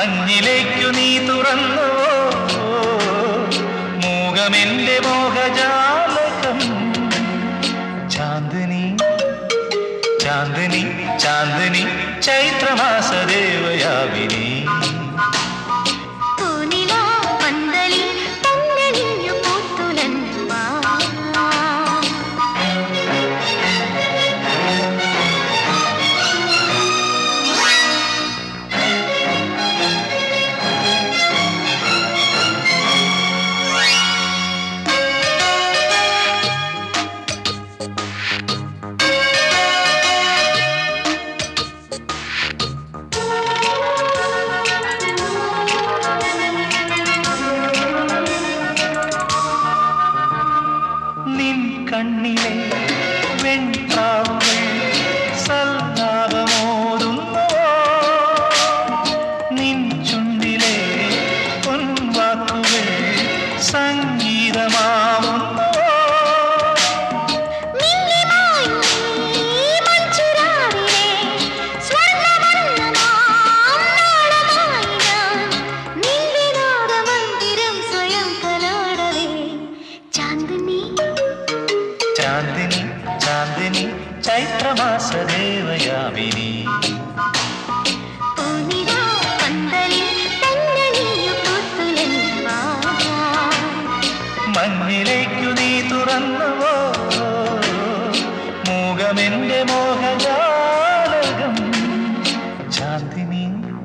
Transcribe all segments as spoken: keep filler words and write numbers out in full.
മഞ്ഞിലേക്കു നീ തുറന്നു മൂകമെന്റെ മോഹജാലകം ചാന്ദിനി ചാന്ദിനി ചാന്ദിനി ചൈത്രമാസ ദേവയാമിനി കണ്ണിലെ വെൺപ്രാവുകൾ സല്ലാപമോതുന്നുവോ നിൻ ചുണ്ടിലെ പൊൻവാക്കുകൾ സംഗീതമാവുന്നുവോ ചാന്ദിനി ചാന്ദിനി ചൈത്രമാസ ദേവയാമിനി മഞ്ഞിലേക്കു നീ തുറന്നുവോ മൂകമെന്റെ മോഹജാലകം ചാന്ദിനി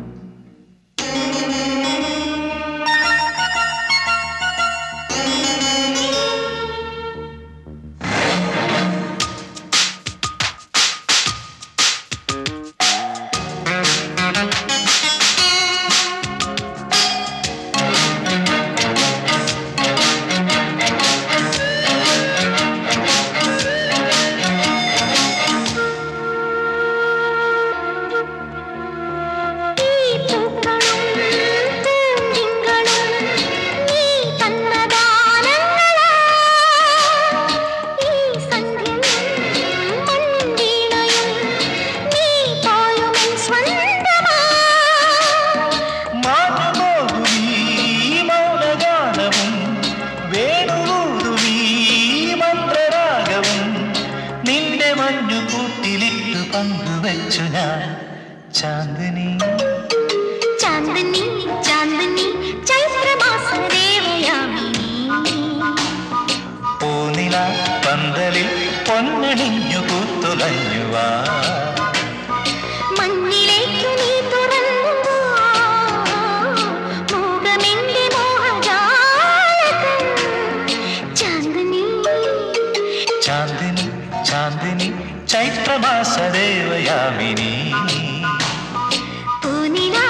പങ്കുവച്ചു ഞാൻ ചാന്ദിനി ചാന്ദിനി ചാന്ദിനി ചൈത്രമാസ ദേവയാമിനി പൂനില പന്തലിൽ പൊന്നണിഞ്ഞു പൂത്തുലഞ്ഞുവാ മഞ്ഞിലേക്കു നീ തുറന്നു മൂകമെന്റെ മോഹജാലകം ചാന്ദിനി ചാന്ദിനി ചാന്ദിനി ചൈത്രമാസ ദേവയാമിനി പൂനില